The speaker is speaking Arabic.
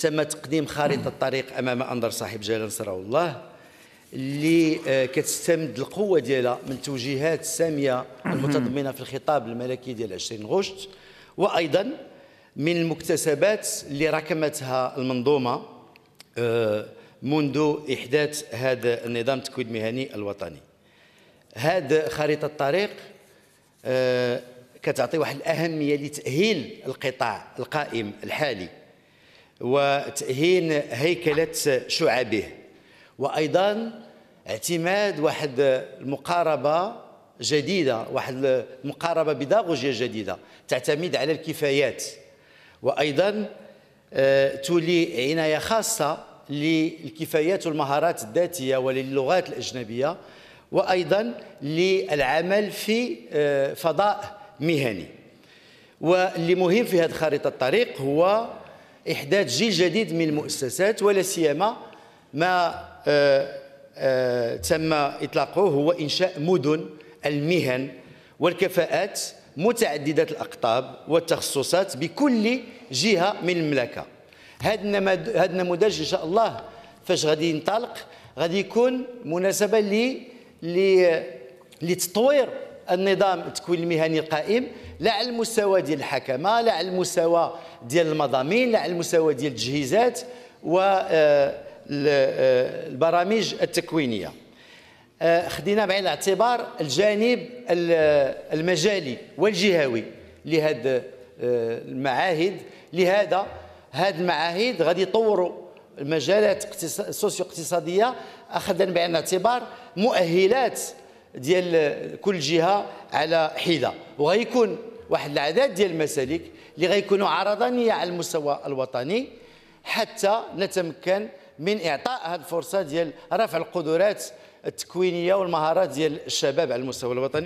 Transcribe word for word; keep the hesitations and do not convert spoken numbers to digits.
تم تقديم خارطة طريق أمام أنظر صاحب جلالة نصره الله اللي كتستمد القوة ديالها من التوجيهات السامية المتضمنة في الخطاب الملكي ديال عشرين غشت، وأيضا من المكتسبات اللي ركمتها المنظومة منذ إحداث هذا النظام التكوين المهني الوطني. هذه خريطة الطريق كتعطي واحد الأهمية لتأهيل القطاع القائم الحالي وتأهيل هيكلة شعبه، وأيضا اعتماد واحد المقاربة جديدة، واحد المقاربة بيداغوجية جديدة تعتمد على الكفايات، وأيضا تولي عناية خاصة للكفايات والمهارات الذاتية وللغات الأجنبية، وأيضا للعمل في فضاء مهني. واللي مهم في هذه خريطة الطريق هو إحداث جيل جديد من المؤسسات، ولا سيما ما آآ آآ تم إطلاقه هو إنشاء مدن المهن والكفاءات متعددة الأقطاب والتخصصات بكل جهة من المملكة. هذا النموذج إن شاء الله فاش غادي ينطلق غادي يكون مناسبة ل لتطوير النظام التكوين المهني القائم، لا على المستوى ديال الحكمة، لا على المستوى ديال المضامين، لا على المستوى ديال التجهيزات والبرامج التكوينية. خدينا بعين الاعتبار الجانب المجالي والجهوي لهذه المعاهد، لهذا هذه المعاهد غادي يطوروا المجالات السوسيو اقتصادية أخذا بعين الاعتبار مؤهلات ديال كل جهة على حدة، وغيكون واحد العدد ديال المسالك اللي غيكونوا عرضانية على المستوى الوطني حتى نتمكن من إعطاء هذه الفرصة ديال رفع القدرات التكوينية والمهارات ديال الشباب على المستوى الوطني.